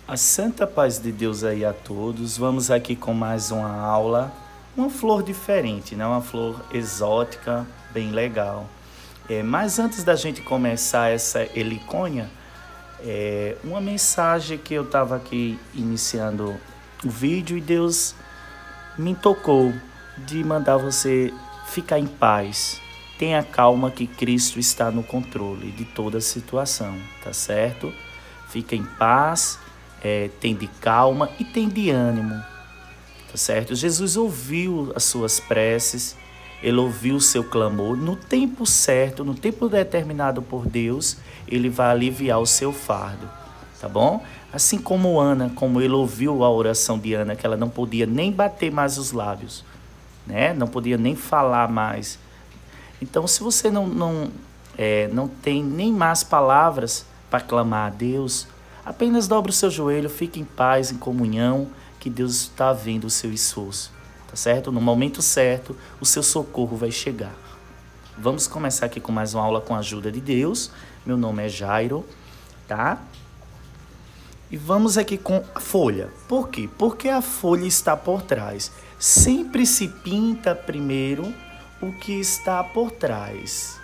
A santa paz de Deus aí a todos. Vamos aqui com mais uma aula. Uma flor diferente, né? Uma flor exótica, bem legal. Mas antes da gente começar essa heliconha, uma mensagem que eu estava aqui iniciando o vídeo e Deus me tocou de mandar você ficar em paz. Tenha calma que Cristo está no controle de toda a situação, tá certo? Fica em paz. Tem de calma e tem de ânimo, tá certo? Jesus ouviu as suas preces, ele ouviu o seu clamor. No tempo certo, no tempo determinado por Deus, ele vai aliviar o seu fardo, tá bom? Assim como Ana, como ele ouviu a oração de Ana, que ela não podia nem bater mais os lábios, né? Não podia nem falar mais. Então, se você não tem nem mais palavras para clamar a Deus, apenas dobre o seu joelho, fique em paz, em comunhão, que Deus está vendo o seu esforço, tá certo? No momento certo, o seu socorro vai chegar. Vamos começar aqui com mais uma aula com a ajuda de Deus. Meu nome é Jairo, tá? E vamos aqui com a folha. Por quê? Porque a folha está por trás. Sempre se pinta primeiro o que está por trás.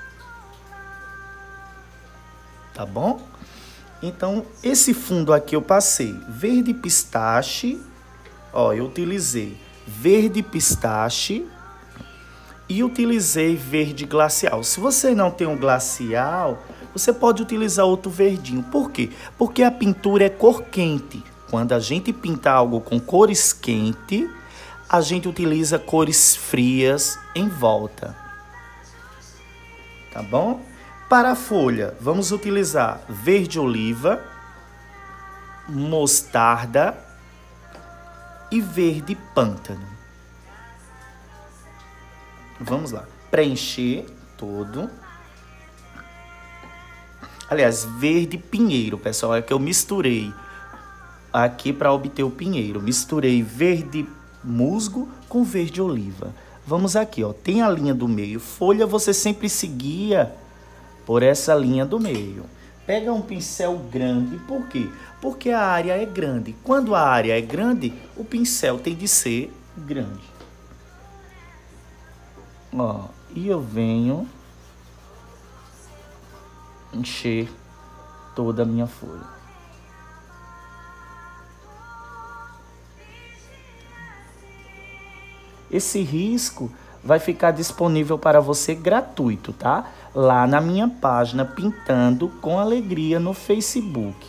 Tá bom? Então, esse fundo aqui eu passei verde pistache, eu utilizei verde pistache e utilizei verde glacial. Se você não tem um glacial, você pode utilizar outro verdinho. Por quê? Porque a pintura é cor quente. Quando a gente pinta algo com cores quentes, a gente utiliza cores frias em volta. Tá bom? Para a folha, vamos utilizar verde oliva, mostarda e verde pântano. Vamos lá. Preencher todo. Aliás, verde pinheiro, pessoal, é que eu misturei aqui para obter o pinheiro. Misturei verde musgo com verde oliva. Vamos aqui, tem a linha do meio. Folha você sempre seguia por essa linha do meio. Pega um pincel grande, por quê? Porque a área é grande. Quando a área é grande, o pincel tem de ser grande. E eu venho encher toda a minha folha. Esse risco vai ficar disponível para você gratuito, tá? Lá na minha página Pintando com Alegria no Facebook.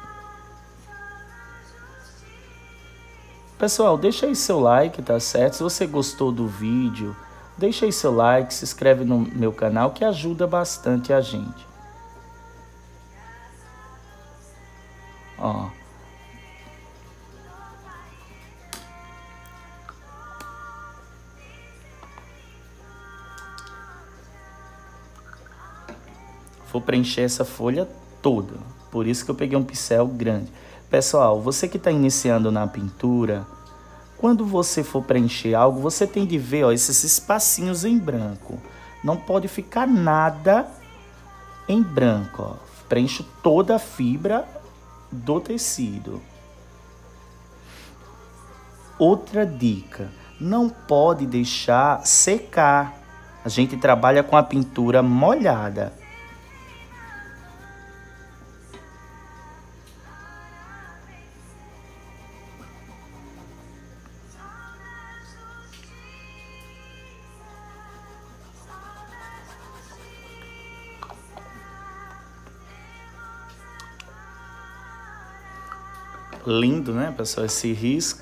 Pessoal, deixa aí seu like, tá certo? Se você gostou do vídeo, deixa aí seu like, se inscreve no meu canal que ajuda bastante a gente. Vou preencher essa folha toda, por isso que eu peguei um pincel grande. Pessoal, você que está iniciando na pintura, quando você for preencher algo, você tem de ver esses espacinhos em branco. Não pode ficar nada em branco. Preencho toda a fibra do tecido. Outra dica, não pode deixar secar. A gente trabalha com a pintura molhada. Lindo, né, pessoal, esse risco.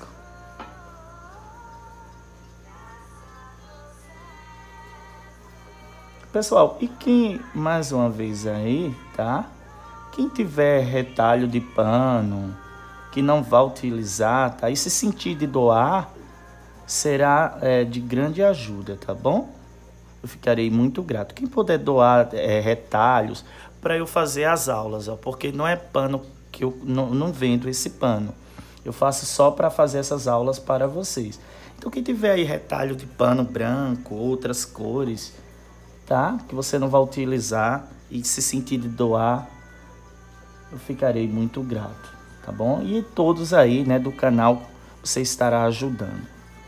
Pessoal, e quem, mais uma vez aí, tá? Quem tiver retalho de pano, que não vai utilizar, tá? E se sentir de doar, será de grande ajuda, tá bom? Eu ficarei muito grato. Quem puder doar retalhos para eu fazer as aulas, porque não é pano que eu não vendo esse pano. Eu faço só para fazer essas aulas para vocês. Então, quem tiver aí retalho de pano branco, outras cores, tá? Que você não vai utilizar e se sentir de doar, eu ficarei muito grato. tá bom? E todos aí, né, do canal, você estará ajudando.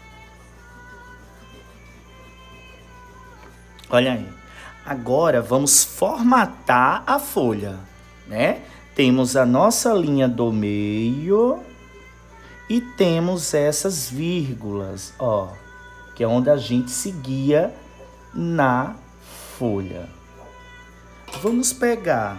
Olha aí. Agora vamos formatar a folha, né? Temos a nossa linha do meio e temos essas vírgulas, ó, que é onde a gente seguia na folha. Vamos pegar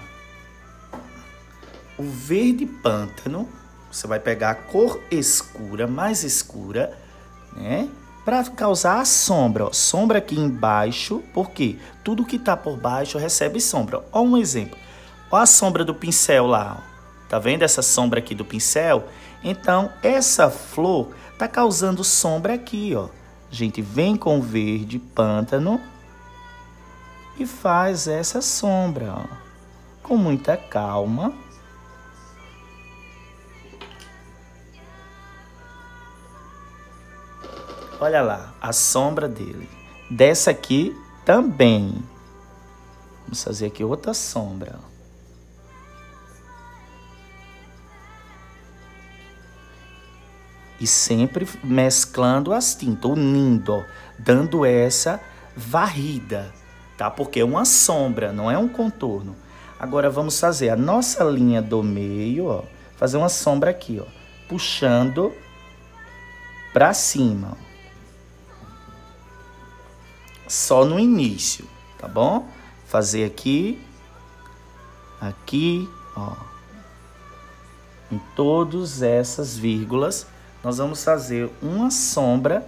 o verde pântano, você vai pegar a cor escura, mais escura, né? Para causar a sombra, ó, sombra aqui embaixo, porque tudo que tá por baixo recebe sombra. Ó um exemplo, ó a sombra do pincel lá, ó. Tá vendo essa sombra aqui do pincel? Então, essa flor tá causando sombra aqui, ó. A gente vem com o verde pântano e faz essa sombra, ó, com muita calma. Olha lá, a sombra dele. Dessa aqui também. Vamos fazer aqui outra sombra. E sempre mesclando as tintas, unindo, ó, dando essa varrida, tá? Porque é uma sombra, não é um contorno. Agora vamos fazer a nossa linha do meio, ó. Fazer uma sombra aqui, ó. Puxando pra cima, ó. Só no início, tá bom? Fazer aqui, aqui, ó. Em todas essas vírgulas, nós vamos fazer uma sombra.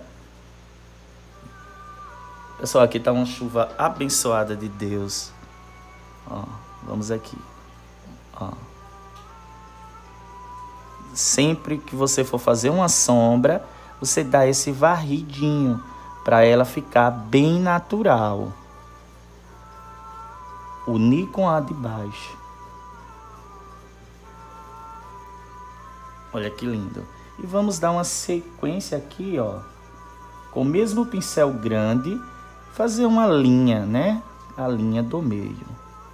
Pessoal, aqui tá uma chuva abençoada de Deus. Ó, vamos aqui, ó. Sempre que você for fazer uma sombra, você dá esse varridinho, para ela ficar bem natural. Unir com a de baixo. Olha que lindo. E vamos dar uma sequência aqui, ó. Com o mesmo pincel grande, fazer uma linha, né? A linha do meio.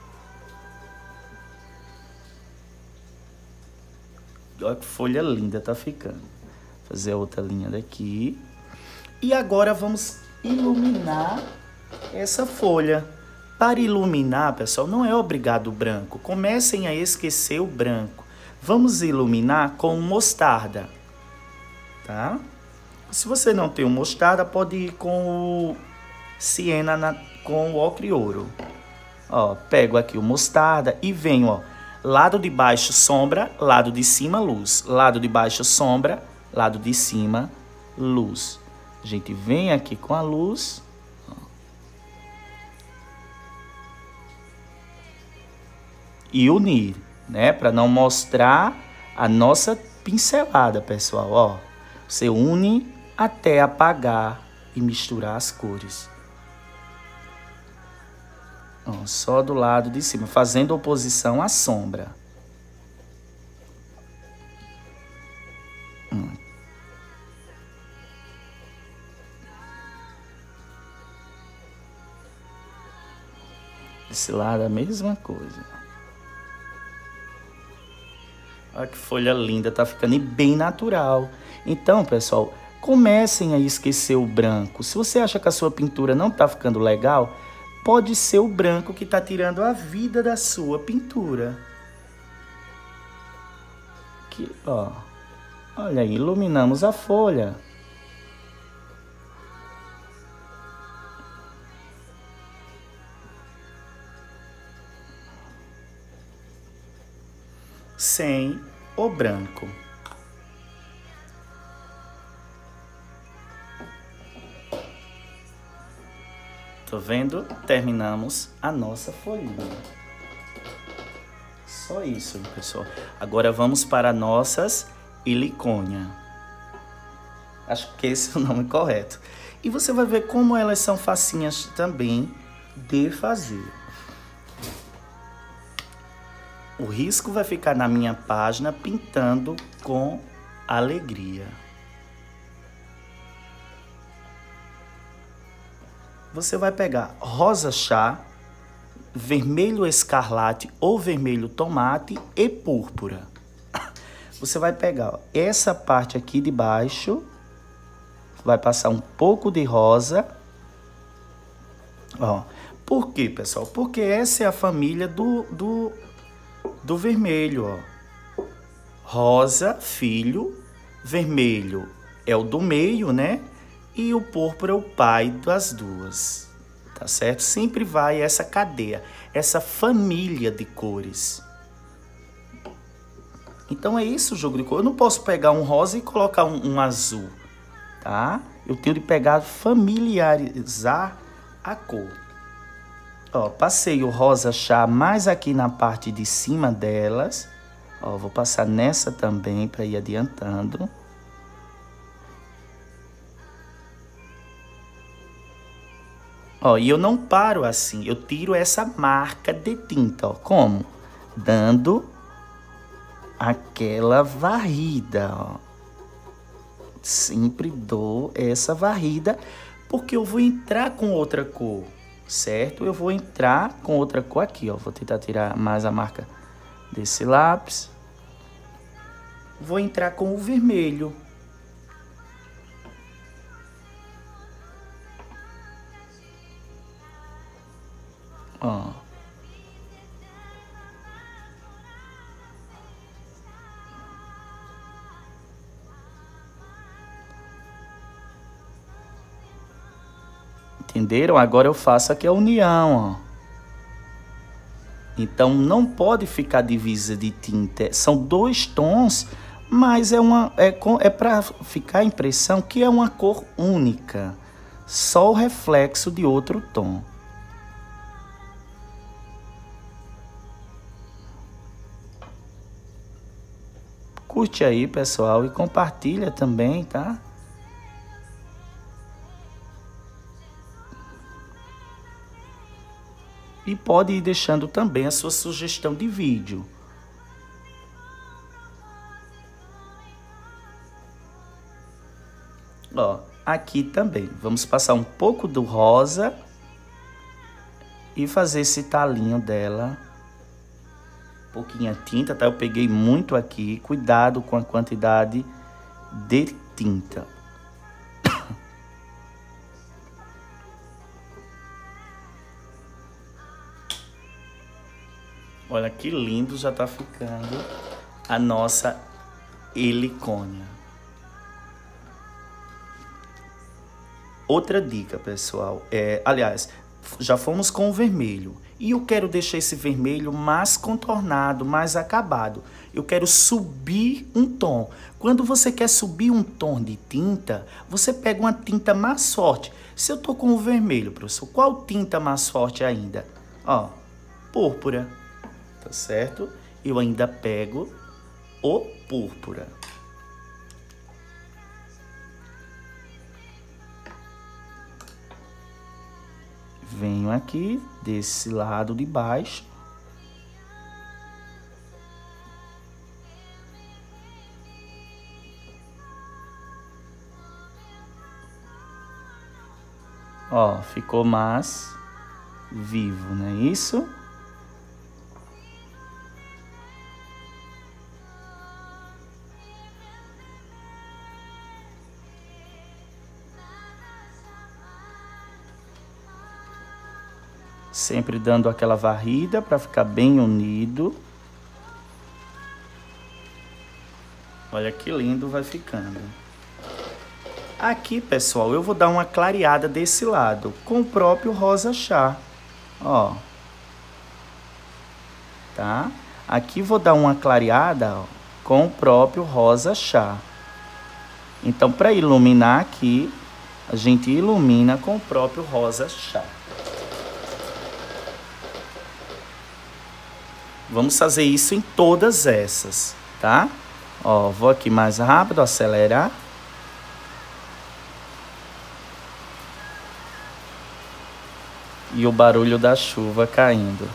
Olha que folha linda tá ficando. Fazer outra linha daqui. E agora vamos iluminar essa folha. Para iluminar, pessoal, não é obrigado o branco. Comecem a esquecer o branco. Vamos iluminar com mostarda, tá? Se você não tem o mostarda, pode ir com o siena, com o ocre ouro. Ó, pego aqui o mostarda e venho, ó. Lado de baixo, sombra. Lado de cima, luz. Lado de baixo, sombra. Lado de cima, luz. A gente vem aqui com a luz. Ó. E unir, né? Para não mostrar a nossa pincelada, pessoal. Ó, você une até apagar e misturar as cores. Ó, só do lado de cima, fazendo oposição à sombra. Desse lado a mesma coisa. Olha que folha linda, tá ficando bem natural. Então, pessoal, comecem a esquecer o branco. Se você acha que a sua pintura não tá ficando legal, pode ser o branco que tá tirando a vida da sua pintura. Aqui, ó. Olha aí, iluminamos a folha. Sem o branco. Tô vendo? Terminamos a nossa folhinha. Só isso, pessoal. Agora vamos para nossas helicônia. Acho que esse é o nome correto. E você vai ver como elas são facinhas também de fazer. O risco vai ficar na minha página pintando com alegria. Você vai pegar rosa chá, vermelho escarlate ou vermelho tomate e púrpura. Você vai pegar, ó, essa parte aqui de baixo, vai passar um pouco de rosa. Ó, por quê, pessoal? Porque essa é a família do vermelho, ó. Rosa, filho, vermelho é o do meio, né? E o púrpura é o pai das duas, tá certo? Sempre vai essa cadeia, essa família de cores. Então é isso o jogo de cor. Eu não posso pegar um rosa e colocar um azul, tá? Eu tenho de pegar, familiarizar a cor. Ó, passei o rosa chá mais aqui na parte de cima delas. Ó, vou passar nessa também para ir adiantando. Ó, e eu não paro assim, eu tiro essa marca de tinta, ó. Como? Dando aquela varrida, ó. Sempre dou essa varrida, porque eu vou entrar com outra cor, certo? Eu vou entrar com outra cor aqui, ó. Vou tentar tirar mais a marca desse lápis. Vou entrar com o vermelho. Ó. Entenderam? Agora eu faço aqui a união, ó. Então não pode ficar divisa de tinta. São dois tons, mas é para ficar a impressão que é uma cor única. Só o reflexo de outro tom. Curte aí, pessoal, e compartilha também, tá? E pode ir deixando também a sua sugestão de vídeo. Ó, aqui também, vamos passar um pouco do rosa e fazer esse talinho dela. Pouquinha tinta, tá? Eu peguei muito aqui, cuidado com a quantidade de tinta. Olha que lindo já tá ficando a nossa helicônia. Outra dica, pessoal, aliás, já fomos com o vermelho. E eu quero deixar esse vermelho mais contornado, mais acabado. Eu quero subir um tom. Quando você quer subir um tom de tinta, você pega uma tinta mais forte. Se eu tô com o vermelho, professor, qual tinta mais forte ainda? Ó, púrpura. Tá certo? Eu ainda pego o púrpura. Venho aqui desse lado de baixo. Ó, ficou mais vivo, não é isso? Sempre dando aquela varrida para ficar bem unido. Olha que lindo vai ficando. Aqui, pessoal, eu vou dar uma clareada desse lado com o próprio rosa chá. Ó. Tá? Aqui vou dar uma clareada, ó, com o próprio rosa chá. Então, para iluminar aqui, a gente ilumina com o próprio rosa chá. Vamos fazer isso em todas essas, tá? Ó, vou aqui mais rápido, acelerar. E o barulho da chuva caindo.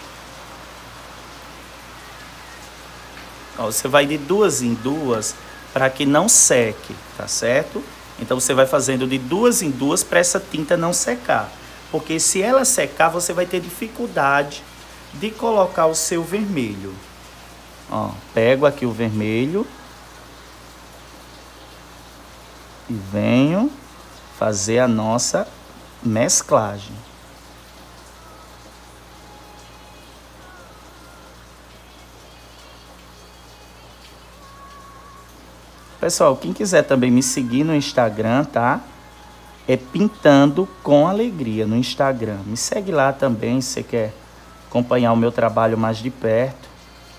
Ó, você vai de duas em duas para que não seque, tá certo? Então você vai fazendo de 2 em 2 para essa tinta não secar. Porque se ela secar, você vai ter dificuldade de colocar o seu vermelho. Ó, pego aqui o vermelho e venho fazer a nossa mesclagem. Pessoal, quem quiser também me seguir no Instagram, tá? É Pintando com Alegria no Instagram. Me segue lá também se você quer acompanhar o meu trabalho mais de perto.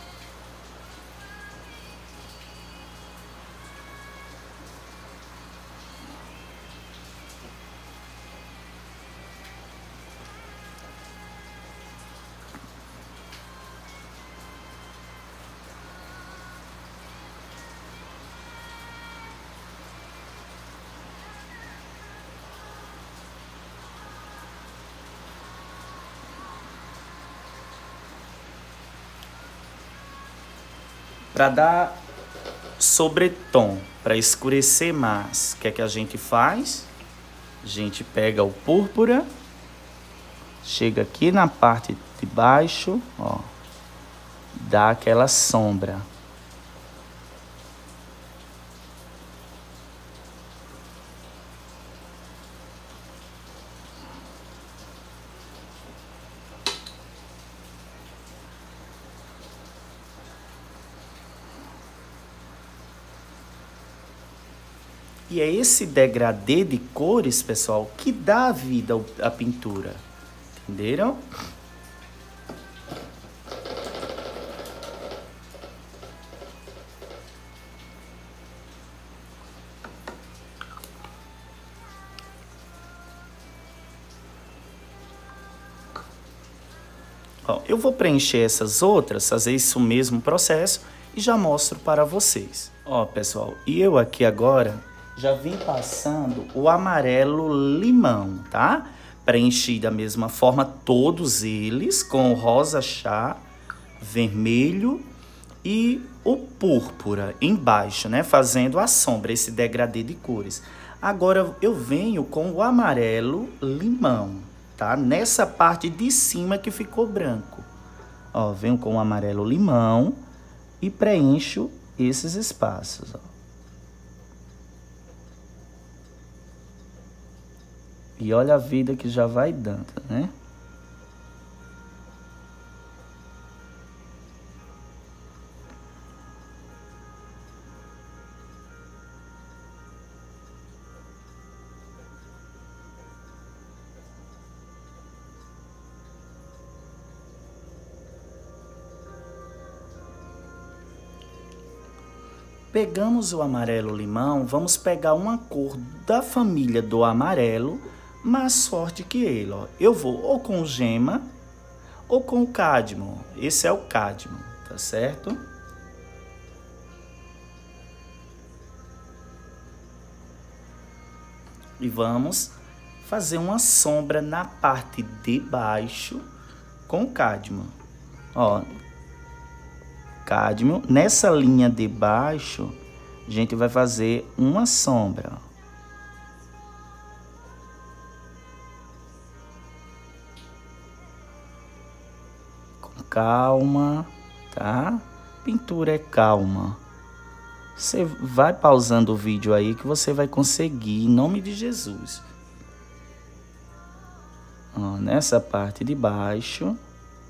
Para dar sobretom, para escurecer mais, o que é que a gente faz? A gente pega o púrpura, chega aqui na parte de baixo, ó, dá aquela sombra. E é esse degradê de cores, pessoal, que dá vida à pintura. Entenderam? Ó, eu vou preencher essas outras, fazer isso mesmo processo e já mostro para vocês. Ó, pessoal, e eu aqui agora já vim passando o amarelo limão, tá? Preenchi da mesma forma todos eles com o rosa chá, vermelho e o púrpura embaixo, né? Fazendo a sombra, esse degradê de cores. Agora eu venho com o amarelo limão, tá? Nessa parte de cima que ficou branco. Ó, venho com o amarelo limão e preencho esses espaços, ó. E olha a vida que já vai dando, né? Pegamos o amarelo limão, vamos pegar uma cor da família do amarelo, mais forte que ele, ó. Eu vou ou com gema ou com o cádmio. Esse é o cádmio, tá certo? E vamos fazer uma sombra na parte de baixo com o cádmio. Ó, cádmio, nessa linha de baixo, a gente vai fazer uma sombra. Calma, tá? Pintura é calma. Você vai pausando o vídeo aí que você vai conseguir, em nome de Jesus. Ó, nessa parte de baixo.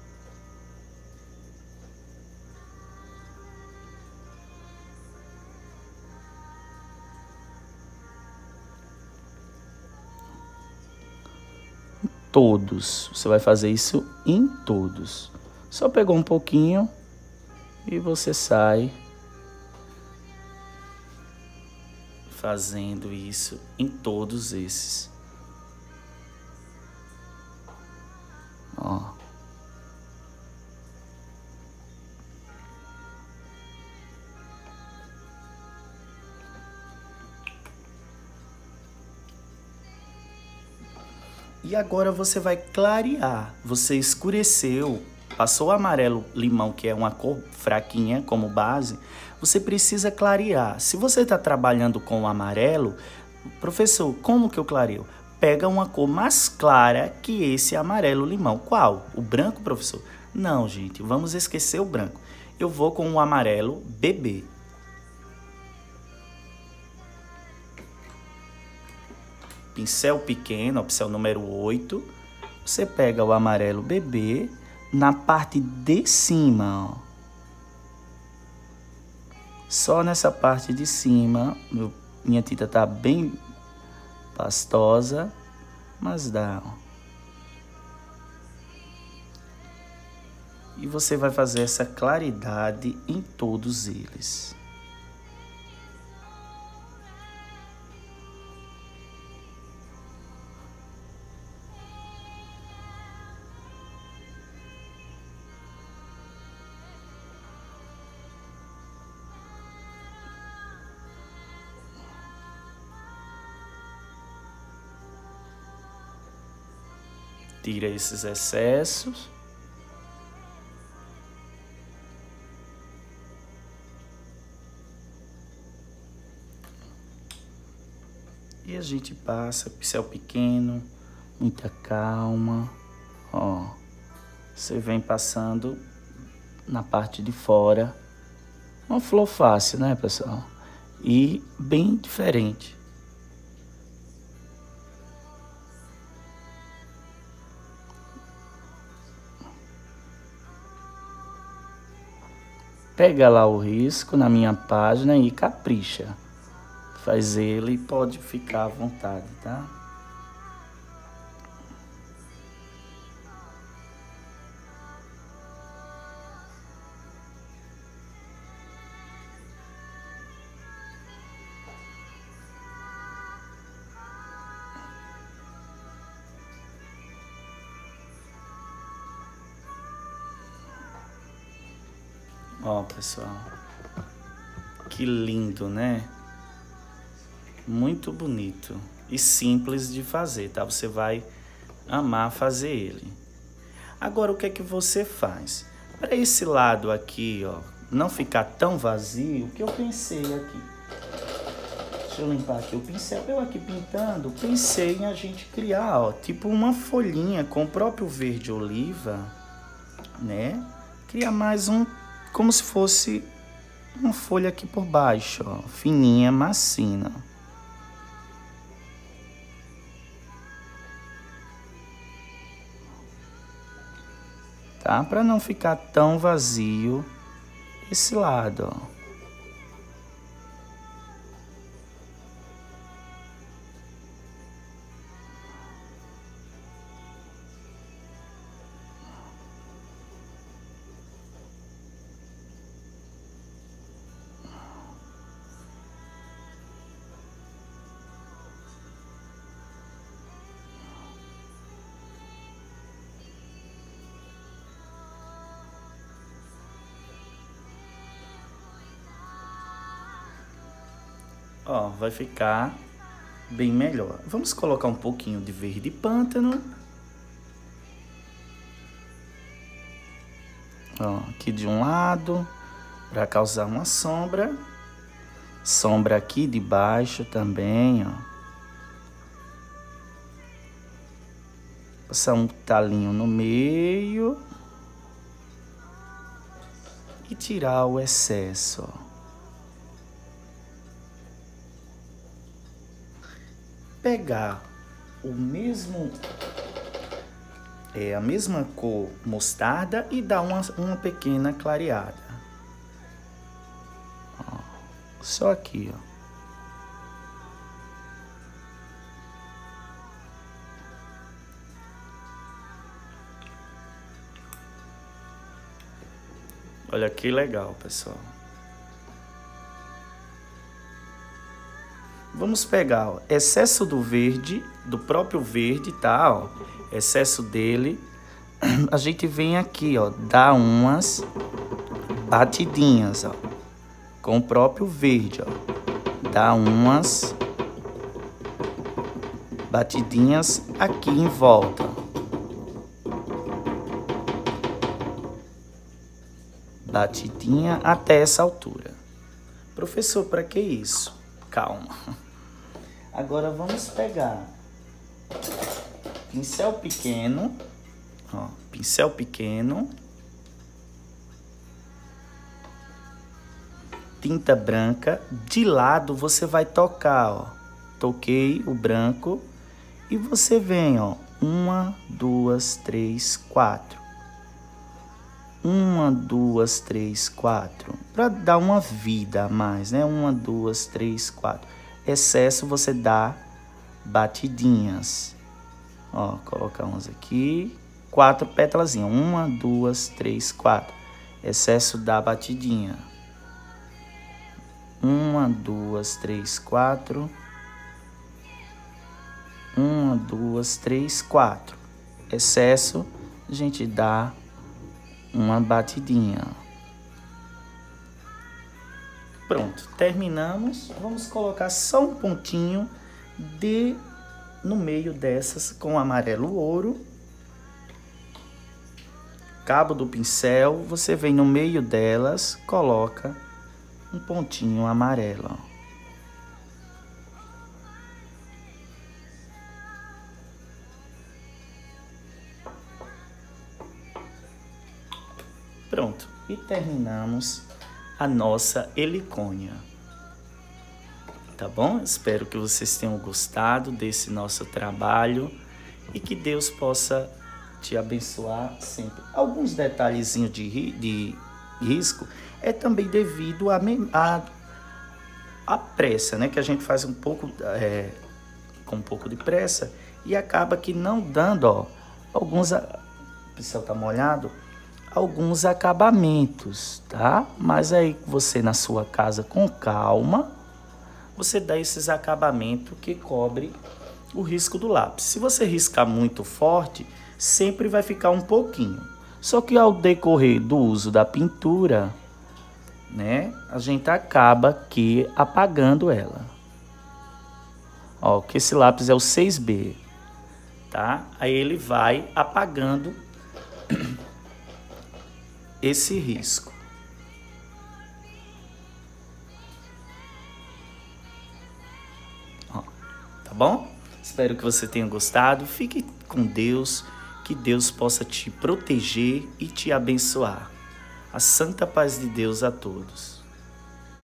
Todos. Você vai fazer isso em todos. Só pegou um pouquinho e você sai fazendo isso em todos esses. Ó. E agora você vai clarear. Você escureceu passou o amarelo limão, que é uma cor fraquinha como base, você precisa clarear. Se você está trabalhando com o amarelo, professor, como que eu clareio? Pega uma cor mais clara que esse amarelo limão. Qual? O branco, professor? Não, gente, vamos esquecer o branco. Eu vou com o amarelo bebê. Pincel pequeno, pincel número 8. Você pega o amarelo bebê na parte de cima, ó. Só nessa parte de cima. Minha tinta tá bem pastosa, mas dá, ó. E você vai fazer essa claridade em todos eles. Tira esses excessos. E a gente passa, pincel pequeno, muita calma, ó. Você vem passando na parte de fora. Uma flor fácil, né, pessoal? E bem diferente. Pega lá o risco na minha página e capricha. Faz ele e pode ficar à vontade, tá? Ó, pessoal, que lindo, né? Muito bonito e simples de fazer, tá? Você vai amar fazer ele. Agora, o que é que você faz? Para esse lado aqui, ó, não ficar tão vazio, o que eu pensei aqui? Deixa eu limpar aqui o pincel. Eu aqui pintando, pensei em a gente criar, ó, tipo uma folhinha com o próprio verde oliva, né? Criar mais um, como se fosse uma folha aqui por baixo, ó, fininha, macia. Tá? Para não ficar tão vazio esse lado, ó. Ó, vai ficar bem melhor. Vamos colocar um pouquinho de verde pântano. Ó, aqui de um lado, para causar uma sombra. Sombra aqui de baixo também, ó. Passar um talinho no meio. E tirar o excesso, ó. Pegar o mesmo, a mesma cor mostarda e dar uma pequena clareada. Ó, só aqui, ó. Olha que legal, pessoal. Vamos pegar, ó, excesso do verde, do próprio verde, tá? Ó, excesso dele. A gente vem aqui, ó, dá umas batidinhas, ó, com o próprio verde, ó. Dá umas batidinhas aqui em volta. batidinha até essa altura. Professor, para que isso? Calma. Agora vamos pegar pincel pequeno, ó, pincel pequeno, tinta branca, de lado você vai tocar, ó. Toquei o branco e você vem, ó, 1, 2, 3, 4. 1, 2, 3, 4. Para dar uma vida a mais, né? 1, 2, 3, 4. Excesso você dá batidinhas. Ó, colocar uns aqui. 4 pétalazinhas. 1, 2, 3, 4. Excesso da batidinha. 1, 2, 3, 4. 1, 2, 3, 4. Excesso, a gente dá uma batidinha. Pronto, terminamos. Vamos colocar só um pontinho no meio dessas com amarelo ouro. Cabo do pincel, você vem no meio delas, coloca um pontinho amarelo, ó. Pronto, e terminamos a nossa helicônia. Tá bom? Espero que vocês tenham gostado desse nosso trabalho e que Deus possa te abençoar sempre. Alguns detalhezinhos de risco é também devido à pressa, né? Que a gente faz um pouco com um pouco de pressa e acaba que não dando, ó, alguns, o pincel tá molhado, alguns acabamentos, tá? Mas aí você na sua casa com calma, você dá esses acabamentos que cobre o risco do lápis. Se você riscar muito forte, sempre vai ficar um pouquinho. Só que ao decorrer do uso da pintura, né, a gente acaba aqui apagando ela. Ó, que esse lápis é o 6B, tá? Aí ele vai apagando esse risco. Ó, tá bom? Espero que você tenha gostado. Fique com Deus, que Deus possa te proteger e te abençoar. A santa paz de Deus a todos.